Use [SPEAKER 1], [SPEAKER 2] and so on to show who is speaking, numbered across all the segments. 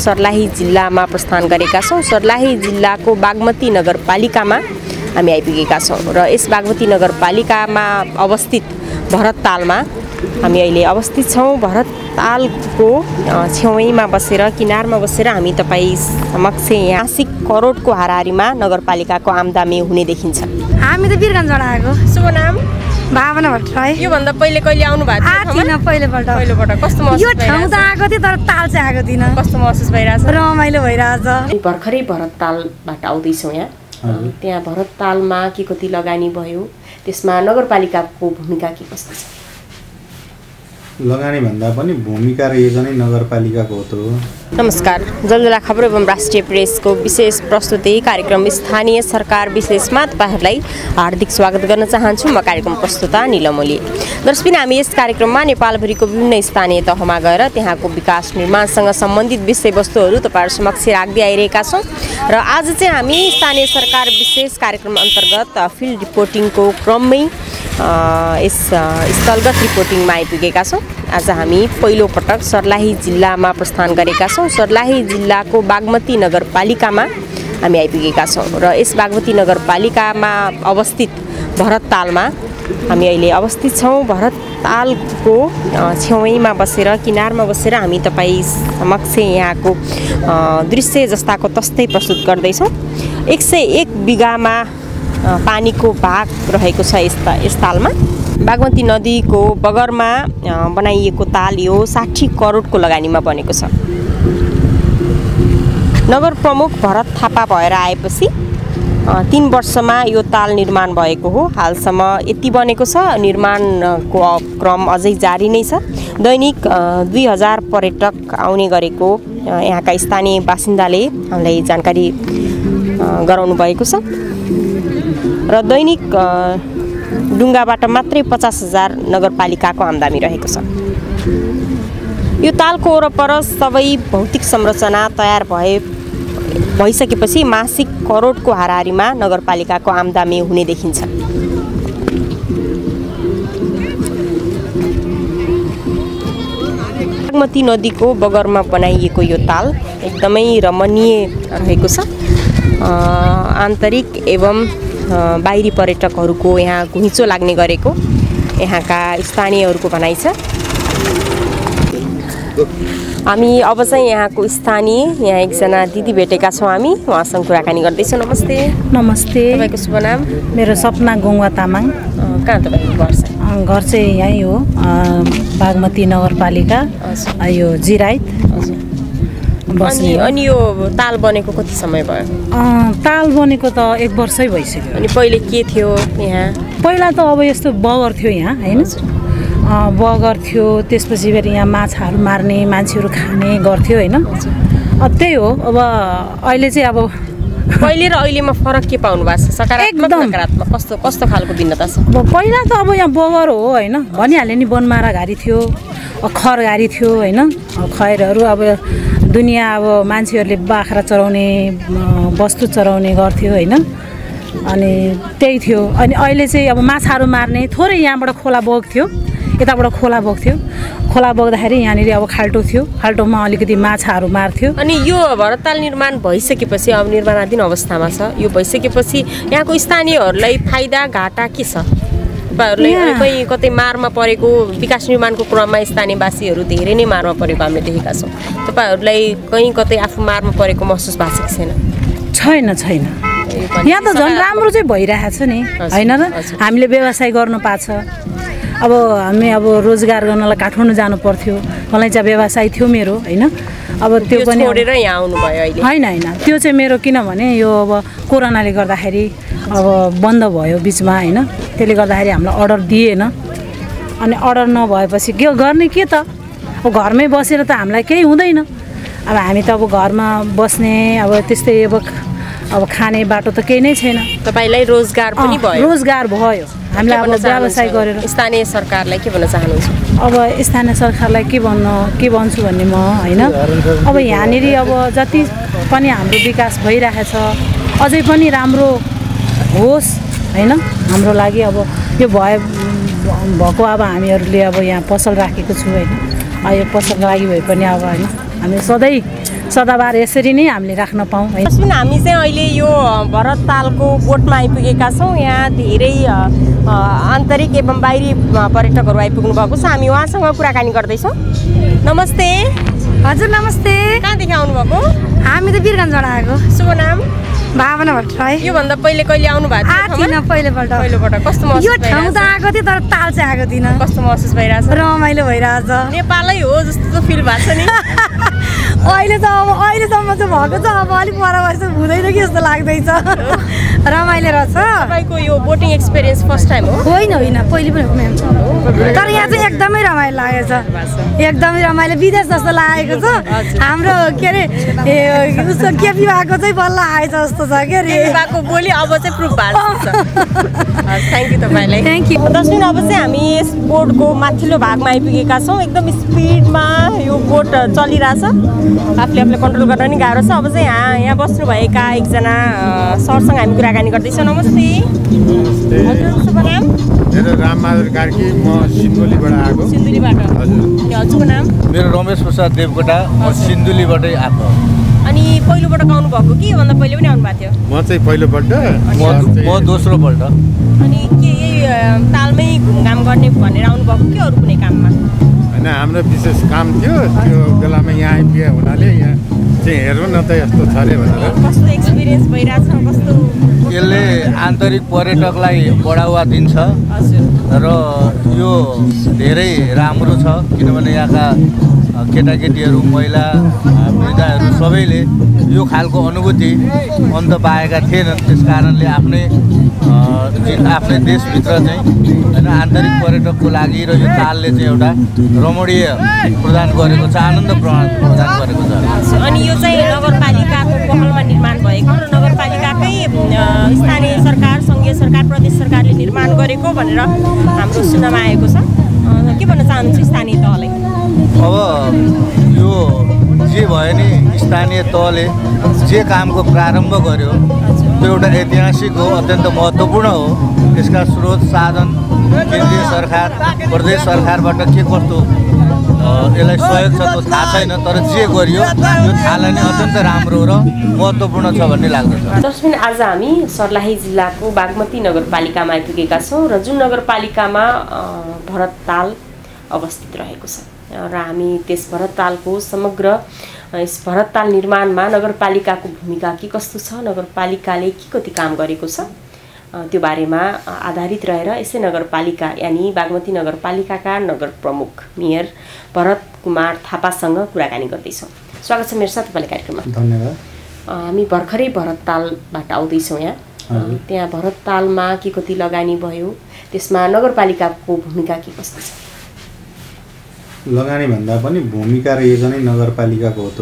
[SPEAKER 1] सर्लाही जिल्लामा प्रस्थान गरेका छौँ। सर्लाही जिल्लाको बागमती नगरपालिकामा हामी आइपुगेका छौँ र यस बागमती नगरपालिकामा अवस्थित भरततालमा हामी अहिले अवस्थित छौँ। भरततालको छेउमा बसेर किनारमा बसेर हामी तपाईँ समक्ष यहाँ 80 करोडको हाराहारीमा नगरपालिकाको आमदामी हुने देखिन्छ।
[SPEAKER 2] हामी त बिरगञ्ज आएको।
[SPEAKER 1] शुभ नाम?
[SPEAKER 2] भावना भट्टराई।
[SPEAKER 1] यो भन्दा पहिले कहिले आउनु भएको थियो? पहिलोपल्ट। कस्तो महसुस
[SPEAKER 2] यो ठाउँ त आएको थियो तर ताल चाहिँ आएको थिएन।
[SPEAKER 1] कस्तो महसुस भइरहेछ?
[SPEAKER 2] रमाइलो भइरहेछ।
[SPEAKER 1] भर्खरै भरततालबाट आउँदैछौँ यहाँ। त्यहाँ भरततालमा के कति लगानी भयो, त्यसमा नगरपालिकाको भूमिका के कस्तो छ?
[SPEAKER 3] लगानी भन्दा पनि भूमिका रहेको नै नगरपालिकाको हो त।
[SPEAKER 1] नमस्कार, जलजला खबर एवं राष्ट्रिय प्रेसको विशेष प्रस्तुति कार्यक्रम स्थानीय सरकार विशेषमा तपाईहरुलाई हार्दिक स्वागत गर्न चाहन्छु। म कार्यक्रम प्रस्तुता नीलमोली। दर्शक, हामी यस कार्यक्रममा नेपालभरिको विभिन्न स्थानीय तहमा गएर त्यहाँको विकास निर्माणसँग सम्बन्धित विषयवस्तुहरू तपाईहरु समक्ष राख्दै आइरहेका छौं र आज चाहिँ हामी स्थानीय सरकार विशेष कार्यक्रम अन्तर्गत फिल्ड रिपोर्टिङको क्रममै यस स्थलगत रिपोर्टिङमा आइपुगेका छौं। आज हामी पहिलो पटक सर्लाही जिल्लामा प्रस्थान गरेका छौं। सर्लाही जिल्लाको बागमती नगरपालिकामा हामी आइपुगेका छौं र यस बागमती नगरपालिकामा अवस्थित भरततालमा हामी अहिले अवस्थित छौं। भरततालको छेउमा बसेर किनारमा बसेर हामी तपाईँ समक्ष यहाँको दृश्य जस्ताको तस्तै प्रस्तुत गर्दैछौँ। 101 बिघामा पानीको भाग रहेको छ यस तालमा। बागमती नदीको बगरमा बनाइएको ताल यो 60 करोडको लगानीमा बनेको छ। नगर प्रमुख भरत थापा भएर आएपछि 3 वर्षमा यो ताल निर्माण भएको हो। हालसम्म यति बनेको छ, निर्माणको क्रम अझै जारी नै छ। दैनिक 2000 पर्यटक आउने गरेको यहाँका स्थानीय बासिन्दाले हामीलाई जानकारी गराउनु भएको छ र दैनिक डुङ्गाबाट मात्रै 50,000 नगरपालिकाको आमदामी रहेको छ। यो तालको वरपर सबै भौतिक संरचना तयार भइसकेपछि मासिक करोडको हाराहारीमा नगरपालिकाको आमदामी हुने देखिन्छ। बागमती नदीको बगरमा बनाइएको यो ताल एकदमै रमणीय रहेको छ। आन्तरिक एवं बाहिरी पर्यटकहरूको यहाँ घुइँचो लाग्ने गरेको यहाँका स्थानीयहरूको भनाइ छ। हामी अब चाहिँ यहाँको स्थानीय यहाँ एकजना दिदी भेटेका छौँ। हामी उहाँसँग कुराकानी गर्दैछौँ। नमस्ते।
[SPEAKER 2] नमस्ते।
[SPEAKER 1] तपाईँको शुभ नाम?
[SPEAKER 2] मेरो सपना गोङ्वा तामाङ।
[SPEAKER 1] कहाँ तपाईँको घर छ?
[SPEAKER 2] घर चाहिँ यहीँ हो, बागमती नगरपालिका, यो जिराइत।
[SPEAKER 1] अनि यो ताल बनेको कति समय भयो?
[SPEAKER 2] ताल बनेको त 1 वर्षै भइसक्यो।
[SPEAKER 1] अनि पहिले के थियो यहाँ?
[SPEAKER 2] पहिला त अब यस्तो बगर थियो यहाँ, हैन? बगर थियो, त्यसपछि फेरि यहाँ माछाहरू मार्ने, मान्छेहरू खाने गर्थ्यो, हैन? त्यही हो। अब अहिले चाहिँ अब
[SPEAKER 1] पहिले र अहिलेमा फरक के पाउनु भएको छ? सकारात्मक नकारात्मक कस्तो खालको भिन्नता छ?
[SPEAKER 2] अब पहिला त अब यहाँ बगर हो, हैन? भनिहाल्यो नि, बनमारा घारी थियो, खर घारी थियो, हैन? खैरहरू अब दुनियाँ अब मान्छेहरूले बाख्रा चराउने, वस्तु चराउने गर्थ्यो, हैन? अनि त्यही थियो। अनि अहिले चाहिँ अब माछाहरू मार्ने, थोरै यहाँबाट खोला बग्थ्यो, यताबाट खोला बग्थ्यो। खोला बग्दाखेरि यहाँनिर अब खाल्टो थियो, खाल्टोमा अलिकति माछाहरू मार्थ्यो। अनि
[SPEAKER 1] यो भरतताल निर्माण भइसकेपछि, अब निर्माणाधीन अवस्थामा छ, यो भइसकेपछि यहाँको स्थानीयहरूलाई फाइदा घाटा के छ? तपाईहरुले कहीँ कतै मारमा परेको विकास निर्माणको क्रममा स्थानीयवासीहरू धेरै नै मारमा परेको हामीले देखेका छौँ। तपाईहरुलाई कहीँ कतै आफू मारमा परेको महसुस भएको छैन?
[SPEAKER 2] छैन। यहाँ त झन् राम्रो चाहिँ भइरहेछ नि, हैन र? हामीले व्यवसाय गर्नु पाछ। अब हामी रोजगार गर्नलाई काठमाडौँ जानु पर्थ्यो, मलाई चाहिँ व्यवसाय थियो मेरो, हैन? अब त्यो पनि
[SPEAKER 1] छोडेर यहाँ आउनु भयो अहिले?
[SPEAKER 2] हैन, त्यो चाहिँ मेरो किनभने यो अब कोरोनाले गर्दाखेरि अब बन्द भयो बिचमा, हैन? त्यसले गर्दाखेरि हामीलाई अर्डर दिएन। अनि अर्डर नभएपछि के गर्ने, के त? अब घरमै बसेर त हामीलाई केही हुँदैन। अब हामी त अब घरमा बस्ने, अब त्यस्तै अब खाने बाटो त केही नै छैन।
[SPEAKER 1] तपाईलाई रोजगार पनि भयो?
[SPEAKER 2] रोजगार भयो। हामीलाई अब व्यवसाय गरेर।
[SPEAKER 1] स्थानीय सरकारलाई के भन्न चाहनुहुन्छ?
[SPEAKER 2] अब स्थानीय सरकारलाई के भन्छु भन्ने म, हैन? अब यहाँनिर अब जति पनि हाम्रो विकास भइरहेछ, अझै पनि राम्रो होस्, हैन? हाम्रो लागि अब यो भएको अब हामीहरूले अब यहाँ पसल राखेको छु, हैन? यो पसलको लागि भए पनि अब, हैन? हामी सधैँ सदाबार यसरी नै हामीले राख्न पाऊँ है।
[SPEAKER 1] जसपिन हामी चाहिँ अहिले यो भरत तालको बोटमा आइपुगेका छौँ। यहाँ धेरै आन्तरिक एवं बाहिरी पर्यटकहरू आइपुग्नु भएको छ। हामी उहाँसँग कुराकानी गर्दैछौँ। नमस्ते।
[SPEAKER 4] हजुर नमस्ते।
[SPEAKER 1] कहाँदेखि आउनुभएको?
[SPEAKER 4] हामी त वीरगञ्जबाट आएको।
[SPEAKER 1] शुभ नाम?
[SPEAKER 4] भावना भट्टराई।
[SPEAKER 1] योभन्दा पहिले कहिले आउनु भएको
[SPEAKER 4] थिएन? पहिलोपल्ट।
[SPEAKER 1] कस्तो महसुस
[SPEAKER 4] यो ठाउँ त आएको थियो तर ताल चाहिँ आएको थिएन।
[SPEAKER 1] कस्तो महसुस भइरहेछ?
[SPEAKER 4] रमाइलो भइरहेछ।
[SPEAKER 1] नेपालै हो जस्तो फिल भएको छ नि।
[SPEAKER 4] अहिलेसम्म चाहिँ भएको छ, अब अलिक पर वर्ष हुँदैन कि जस्तो लाग्दैछ। रमाइलो रहेछ।
[SPEAKER 1] तपाईँको यो बोटिङ एक्सपिरियन्स फर्स्ट टाइम हो?
[SPEAKER 4] होइन पहिले पनि हो म्याम, तर यहाँ चाहिँ एकदमै रमाइलो लागेको छ। एकदमै रमाइलो, विदेश जस्तो लागेको छ। हाम्रो के अरे उसको केपी भएको चाहिँ बल्ल आएछ जस्तो छ के अरे।
[SPEAKER 1] भएको बोली अब चाहिँ प्रुफ भएको छ। थ्याङ्क यू तपाईँलाई।
[SPEAKER 4] Thank you.
[SPEAKER 1] दर्शक अब चाहिँ हामी यस बोटको माथिल्लो भागमा आइपुगेका छौँ। एकदम स्पिडमा यो बोट चलिरहेछ। आफूले कन्ट्रोल गर्न पनि गाह्रो छ। अब चाहिँ यहाँ बस्नुभएका एकजना सरसँग हामी कुराकानी गर्दैछौँ। नमस्ते। हजुर शुभ नाम?
[SPEAKER 5] मेरो रामबहादुर कार्की, म सिन्धुलीबाट आएको।
[SPEAKER 1] सिन्धुलीबाट? हजुर। हजुरको नाम?
[SPEAKER 6] मेरो रमेश प्रसाद देवकोटा, म सिन्धुलीबाटै आएको।
[SPEAKER 1] अनि पहिलोपल्ट आउनु भएको कि भन्दा पहिले पनि आउनु भएको थियो?
[SPEAKER 5] म चाहिँ पहिलोपल्ट।
[SPEAKER 6] म दोस्रोपल्ट।
[SPEAKER 1] अनि के यही तालमै घुमघाम गर्ने भनेर आउनु भएको कि अरू कुनै काममा?
[SPEAKER 5] होइन, हाम्रो विशेष काम थियो। त्यो बेलामा यहाँ आइपुगे हुनाले यहाँ चाहिँ हेर्नु न त यस्तो छ अरे भनेर।
[SPEAKER 1] कस्तो एक्सपिरियन्स भइरहेछ? कस्तो?
[SPEAKER 6] यसले आन्तरिक पर्यटकलाई बढावा दिन्छ र यो धेरै राम्रो छ, किनभने यहाँका केटाकेटीहरू, महिला, वृद्धहरू सबैले यो खालको अनुभूति अन्त पाएका थिएनन्। त्यस कारणले आफ्नै देशभित्र चाहिँ होइन आन्तरिक पर्यटकको लागि र यो तालले चाहिँ एउटा रमणीय प्रदान गरेको छ, आनन्द प्रदान गरेको छ।
[SPEAKER 1] अनि यो चाहिँ नगरपालिकाको पहलमा निर्माण भएको र नगरपालिकाकै स्थानीय सरकार, सङ्घीय सरकार, प्रदेश सरकारले निर्माण गरेको भनेर हाम्रो सुन्नमा आएको छ। के भन्न चाहन्छु स्थानीय तहलाई?
[SPEAKER 6] अब यो जे भयो नि, स्थानीय तहले जे कामको प्रारम्भ गर्यो त्यो एउटा ऐतिहासिक हो, अत्यन्त महत्त्वपूर्ण हो। यसका स्रोत साधन केन्द्रीय सरकार, प्रदेश सरकारबाट के कस्तो यसलाई सहयोग छ त्यो थाहा छैन, तर जे गरियो यो थाहा नै अत्यन्त राम्रो र महत्त्वपूर्ण छ भन्ने लाग्दछ।
[SPEAKER 1] दर्शक आज हामी सर्लाही जिल्लाको बागमती नगरपालिकामा आइपुगेका छौँ र जुन नगरपालिकामा भरत ताल अवस्थित रहेको छ र हामी त्यस भरत तालको समग्र यस भरत ताल निर्माणमा नगरपालिकाको भूमिका के कस्तो छ, नगरपालिकाले के कति काम गरेको छ, त्यो बारेमा आधारित रहेर यसै नगरपालिका यानि बागमती नगरपालिकाका नगर प्रमुख मेयर भरत कुमार थापासँग कुराकानी गर्दैछौँ। स्वागत छ मेयर साहब तपाईँलाई कार्यक्रममा।
[SPEAKER 3] धन्यवाद।
[SPEAKER 1] हामी भर्खरै भरत तालबाट आउँदैछौँ यहाँ। त्यहाँ भरत तालमा के कति लगानी भयो, त्यसमा नगरपालिकाको भूमिका के कस्तो छ?
[SPEAKER 3] लगानी भन्दा पनि भूमिका रहेको नै नगरपालिकाको हो त।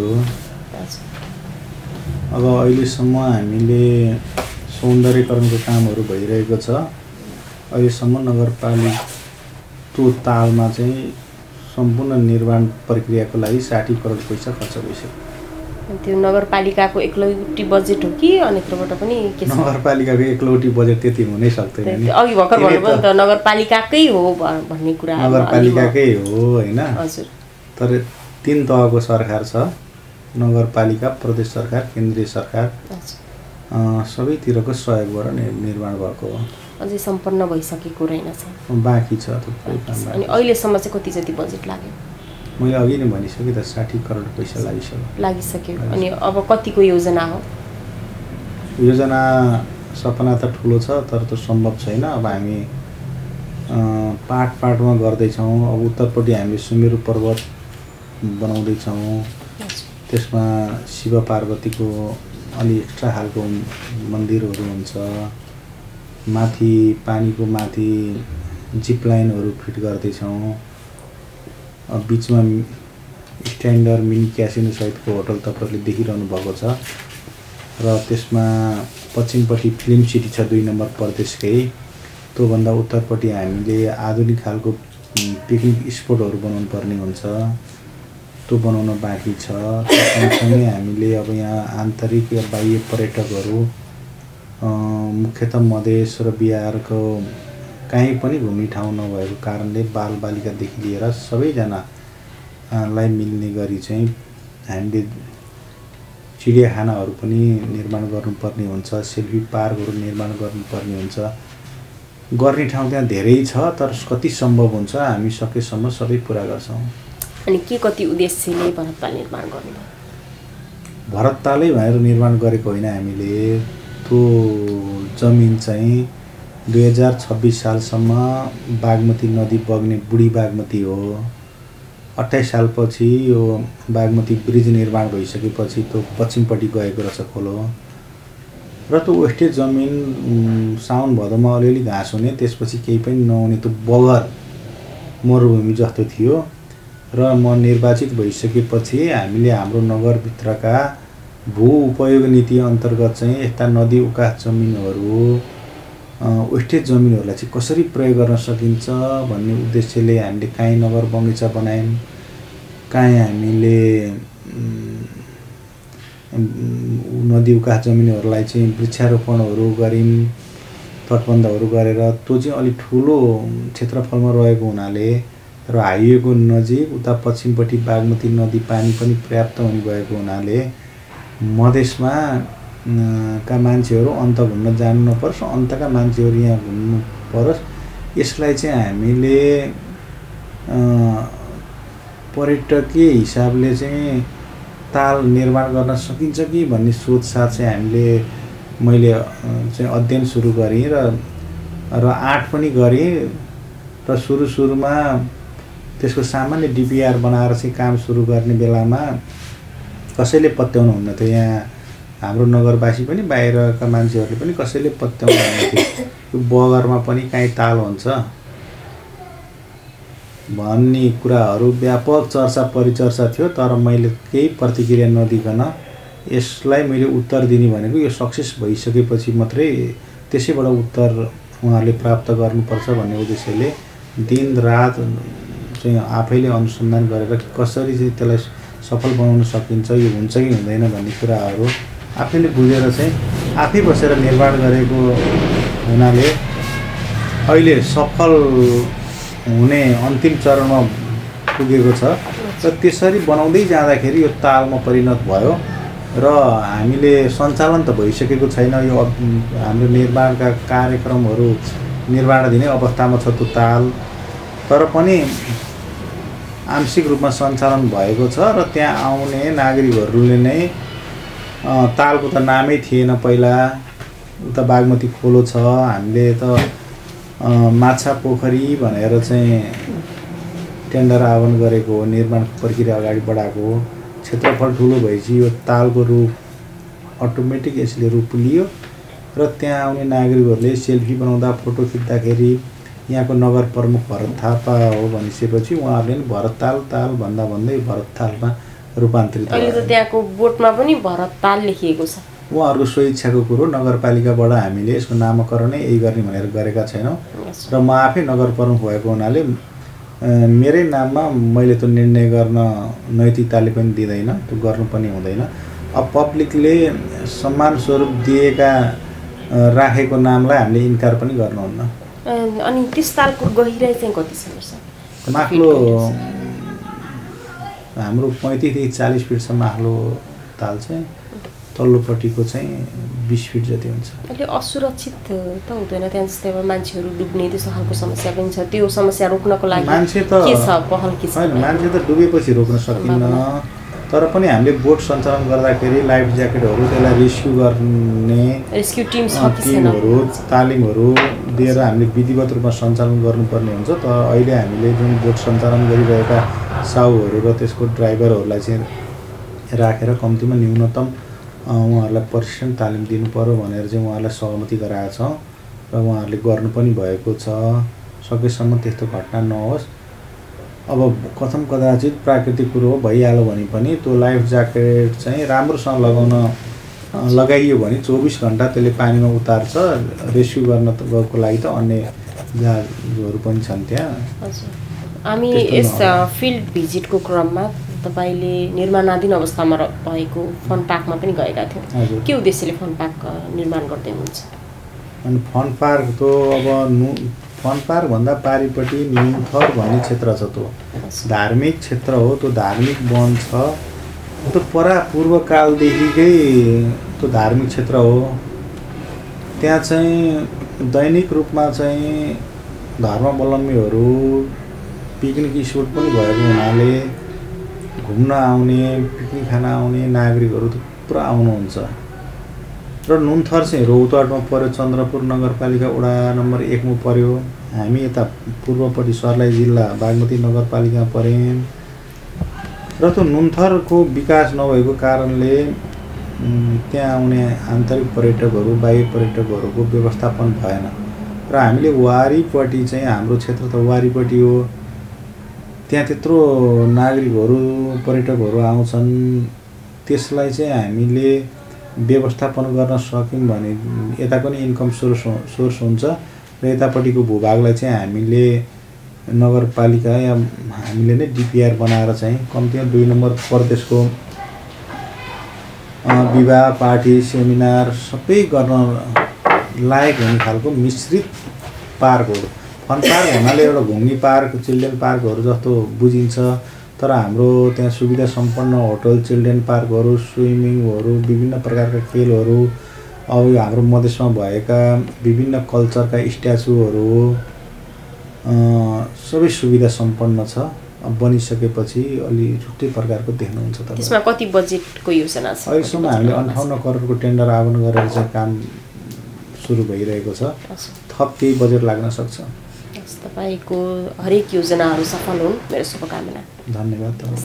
[SPEAKER 3] अब अहिलेसम्म हामीले सौन्दर्यकरणको कामहरू भइरहेको छ। अहिलेसम्म नगरपालिका त्यो तालमा चाहिँ सम्पूर्ण निर्माण प्रक्रियाको लागि 60 करोड पैसा खर्च भइसक्यो।
[SPEAKER 1] त्यो नगरपालिकाको एक्लौटी बजेट हो कि अन्यत्रबाट पनि के छ?
[SPEAKER 3] नगरपालिकाको एक्लौटी बजेट त्यति हुनै सक्दैन नि।
[SPEAKER 1] अघि भर्खर भन्नुभयो नि त नगरपालिकाकै हो भन्ने कुरा।
[SPEAKER 3] नगरपालिकाकै हो होइन।
[SPEAKER 1] हजुर।
[SPEAKER 3] तर 3 तहको सरकार छ, नगरपालिका, प्रदेश सरकार, केन्द्रीय सरकार, सबैतिरको सहयोगबाट निर्माण भएको हो।
[SPEAKER 1] अझै सम्पन्न भइसकेको रहेनछ,
[SPEAKER 3] बाँकी छ थुप्रै काम।
[SPEAKER 1] अनि अहिलेसम्म चाहिँ कति जति बजेट लाग्यो?
[SPEAKER 3] मैले अघि नै भनिसकेँ त 60 करोड पैसा
[SPEAKER 1] लागिसक्यो। अनि अब कतिको योजना हो?
[SPEAKER 3] योजना सपना त ठुलो छ तर त्यो सम्भव छैन। अब हामी पाटमा गर्दैछौँ। अब उत्तरपट्टि हामीले सुमेरु पर्वत बनाउँदैछौँ, त्यसमा शिव पार्वतीको अलि एक्स्ट्रा खालको मन्दिरहरू हुन्छ। माथि पानीको माथि जिप लाइनहरू फिट गर्दैछौँ। बिचमा स्ट्यान्डर मिनी क्यासिनो सहितको होटल तपाईँहरूले देखिरहनु भएको छ र त्यसमा पश्चिमपट्टि फिल्म सिटी छ 2 नम्बर प्रदेशकै। त्योभन्दा उत्तरपट्टि हामीले आधुनिक खालको पिकनिक स्पोटहरू बनाउनु पर्ने हुन्छ, त्यो बनाउन बाँकी छ। सँगसँगै हामीले अब यहाँ आन्तरिक या बाह्य पर्यटकहरू मुख्यतः मधेस र बिहारको कहीँ पनि घुम्ने ठाउँ नभएको कारणले बालबालिकादेखि लिएर सबैजनालाई मिल्ने गरी चाहिँ हामीले चिडियाखानाहरू पनि निर्माण गर्नुपर्ने हुन्छ, सेल्फी पार्कहरू निर्माण गर्नुपर्ने हुन्छ। गर्ने ठाउँ त्यहाँ धेरै छ, तर कति सम्भव हुन्छ हामी सकेसम्म सबै पुरा गर्छौँ।
[SPEAKER 1] अनि के कति उद्देश्यले भरतताल निर्माण गर्नुभयो?
[SPEAKER 3] भरततालै भनेर निर्माण गरेको होइन हामीले। त्यो जमिन चाहिँ 2026 सालसम्म बागमती नदी बग्ने बुढी बागमती हो। 28 सालपछि यो बागमती ब्रिज निर्माण भइसकेपछि त्यो पश्चिमपट्टि गएको रहेछ खोलो, र त्यो वेस्टेज जमिन साउन भदौमा अलिअलि घाँस हुने, त्यसपछि केही पनि नहुने त्यो बगर मरुभूमि जस्तो थियो। र म निर्वाचित भइसकेपछि हामीले हाम्रो नगरभित्रका भू उपयोग नीति अन्तर्गत चाहिँ यस्ता नदी उकास जमिनहरू वेस्टेज जमिनहरूलाई चाहिँ कसरी प्रयोग गर्न सकिन्छ भन्ने उद्देश्यले हामीले काहीँ नगर बगैँचा बनायौँ, काहीँ हामीले नदी उकास जमिनहरूलाई चाहिँ वृक्षारोपणहरू गऱ्यौँ, तटबन्धहरू गरेर। त्यो चाहिँ अलिक ठुलो क्षेत्रफलमा रहेको हुनाले र हाइवेको नजिक उता पश्चिमपट्टि बागमती नदी पानी पनि पर्याप्त हुने भएको हुनाले मधेसमा का मान्छेहरू अन्त घुम्न जानु नपरोस्, अन्तका मान्छेहरू यहाँ घुम्नु परोस्। यसलाई चाहिँ हामीले पर्यटकीय हिसाबले चाहिँ ताल निर्माण गर्न सकिन्छ कि भन्ने सोच साथ चाहिँ हामीले मैले चाहिँ अध्ययन सुरु गरेँ र 8 पनि गरेँ। र सुरुमा त्यसको सामान्य डिपिआर बनाएर चाहिँ काम सुरु गर्ने बेलामा कसैले पत्याउनु हुन्न थियो। यहाँ हाम्रो नगरवासी पनि बाहिरका मान्छेहरूले पनि कसैले पत्याउनु हुन्न थियो यो बगरमा पनि काहीँ ताल हुन्छ भन्ने कुराहरू व्यापक चर्चा परिचर्चा थियो। तर मैले केही प्रतिक्रिया नदिकन यसलाई मैले उत्तर दिने भनेको यो सक्सेस भइसकेपछि मात्रै त्यसैबाट उत्तर उहाँहरूले प्राप्त गर्नुपर्छ भन्ने उद्देश्यले दिन रात चाहिँ आफैले अनुसन्धान गरेर कसरी चाहिँ त्यसलाई सफल बनाउन सकिन्छ, यो हुन्छ कि हुँदैन भन्ने कुराहरू आफैले बुझेर चाहिँ आफै बसेर निर्माण गरेको हुनाले अहिले सफल हुने अन्तिम चरणमा पुगेको छ। र त्यसरी बनाउँदै जाँदाखेरि यो तालमा परिणत भयो र हामीले सञ्चालन त भइसकेको छैन। यो हाम्रो निर्माणका कार्यक्रमहरू निर्माणाधीनै अवस्थामा छ त्यो ताल, तर पनि आंशिक रूपमा सञ्चालन भएको छ। र त्यहाँ आउने नागरिकहरूले नै तालको त नामै थिएन पहिला, उता बागमती खोलो छ, हामीले त माछा पोखरी भनेर चाहिँ टेन्डर आह्वान गरेको हो, निर्माण प्रक्रिया अगाडि बढाएको हो। क्षेत्रफल ठुलो भएपछि यो तालको रूप अटोमेटिक यसले रूप लियो र त्यहाँ आउने नागरिकहरूले सेल्फी बनाउँदा फोटो खिच्दाखेरि यहाँको नगर प्रमुख भरत थापा हो भनिसकेपछि उहाँहरूले नि भरतताल ताल भन्दा भन्दै भरततालमा रूपान्तरित भयो।
[SPEAKER 1] अहिले त त्यहाँको बोर्डमा पनि भरतताल लेखिएको छ।
[SPEAKER 3] उहाँहरूको स्वेच्छाको कुरो, नगरपालिकाबाट हामीले यसको नामकरणै यही गर्ने भनेर गरेका छैनौँ। र म आफै नगर प्रमुख भएको हुनाले मेरै नाममा मैले त्यो निर्णय गर्न नैतिकताले पनि दिँदैन, त्यो गर्नु पनि हुँदैन। अब पब्लिकले सम्मान स्वरूप दिएका राखेको नामलाई हामीले इन्कार पनि गर्नुहुन्न।
[SPEAKER 1] अनि त्यस तालको गहिराई चाहिँ कतिसम्म छ?
[SPEAKER 3] माथिल्लो हाम्रो 35 देखि 40 फिटसम्म माथिल्लो ताल चाहिँ, तल्लोपट्टिको चाहिँ 20 फिट जति हुन्छ।
[SPEAKER 1] अहिले असुरक्षित त हुँदैन त्यहाँ? जस्तै अब मान्छेहरू डुब्ने त्यस्तो खालको समस्या पनि छ, त्यो समस्या रोक्नको लागि
[SPEAKER 3] मान्छे त
[SPEAKER 1] के छ, पहल के छ?
[SPEAKER 3] मान्छे त डुबेपछि रोक्न सकिन्न, तर पनि हामीले बोट सञ्चालन गर्दाखेरि लाइफ ज्याकेटहरू त्यसलाई रेस्क्यु गर्ने
[SPEAKER 1] रेस्क्यु
[SPEAKER 3] टिमहरू तालिमहरू दिएर हामीले विधिवत रूपमा सञ्चालन गर्नुपर्ने हुन्छ। तर अहिले हामीले जुन बोट सञ्चालन गरिरहेका साउहरू र त्यसको ड्राइभरहरूलाई चाहिँ राखेर कम्तीमा न्यूनतम उहाँहरूलाई प्रशिक्षण तालिम दिनु पर्यो भनेर चाहिँ उहाँहरूलाई सहमति गराएका छौँ र उहाँहरूले गर्नु पनि भएको छ। सकेसम्म त्यस्तो घटना नहोस्। अब कथम कदाचित प्राकृतिक कुरो भइहाल्यो भने पनि त्यो लाइफ ज्याकेट चाहिँ राम्रोसँग लगाइयो भने 24 घन्टा त्यसले पानीमा उतार्छ। रेस्क्यु गर्नको लागि त अन्य जहाजहरू पनि छन् त्यहाँ।
[SPEAKER 1] हामी यस फिल्ड भिजिटको क्रममा तपाईले निर्माणाधीन अवस्थामा भएको फन पार्कमा पनि गएका थियौँ। के उद्देश्यले फन पार्क निर्माण गर्दै हुनुहुन्छ?
[SPEAKER 3] अनि फन पार्क त अब फन पार्क भन्दा पारिपट्टि नुनथर भन्ने क्षेत्र छ, त्यो धार्मिक क्षेत्र हो। त्यो धार्मिक वन छ त्यो पूर्वकालदेखिकै त्यो धार्मिक क्षेत्र हो। त्यहाँ चाहिँ दैनिक रूपमा चाहिँ धर्मावलम्बीहरू पिकनिक स्पोट पनि भएको हुनाले घुम्न आउने, पिकनिक खान आउने नागरिकहरू पुरा आउनुहुन्छ। र नुनथर चाहिँ रौतहटमा पर्यो, चन्द्रपुर नगरपालिका वडा नम्बर 1 मा पर्यो। हामी यता पूर्वपट्टि सर्लाही जिल्ला बागमती नगरपालिकामा पर्यौँ। र त्यो नुनथरको विकास नभएको कारणले त्यहाँ आउने आन्तरिक पर्यटकहरू, बाह्य पर्यटकहरूको व्यवस्थापन भएन। र हामीले वारीपट्टि चाहिँ हाम्रो क्षेत्र त वारीपट्टि हो, त्यहाँ त्यत्रो नागरिकहरू पर्यटकहरू आउँछन्। त्यसलाई चाहिँ हामीले व्यवस्थापन गर्न सक्यौँ भने यताको नि इन्कम सोर्स हुन्छ र यतापट्टिको भूभागलाई चाहिँ हामीले नगरपालिका या हामीले नै डिपिआर बनाएर चाहिँ कम्तीमा 2 नम्बर प्रदेशको विवाह, पार्टी, सेमिनार सबै गर्न लायक हुने खालको मिश्रित पार्कहरू। फन पार्क भन्नाले एउटा घुम्ने पार्क, चिल्ड्रेन पार्कहरू जस्तो बुझिन्छ, तर हाम्रो त्यहाँ सुविधा सम्पन्न होटल, चिल्ड्रेन पार्कहरू, स्विमिङहरू, विभिन्न प्रकारका खेलहरू, अब यो हाम्रो मधेसमा भएका विभिन्न कल्चरका स्ट्याचुहरू सबै सुविधा सम्पन्न छ। बनिसकेपछि अलि छुट्टै प्रकारको देख्नुहुन्छ तपाईँ।
[SPEAKER 1] त्यसमा कति बजेटको योजना छ?
[SPEAKER 3] अहिलेसम्म हामीले 58 करोडको टेन्डर आह्वान गरेर चाहिँ काम सुरु भइरहेको छ। थप केही बजेट लाग्न सक्छ।
[SPEAKER 1] तपाईँको हरेक योजनाहरू सफल हुन्, मेरो शुभकामना।
[SPEAKER 3] धन्यवाद।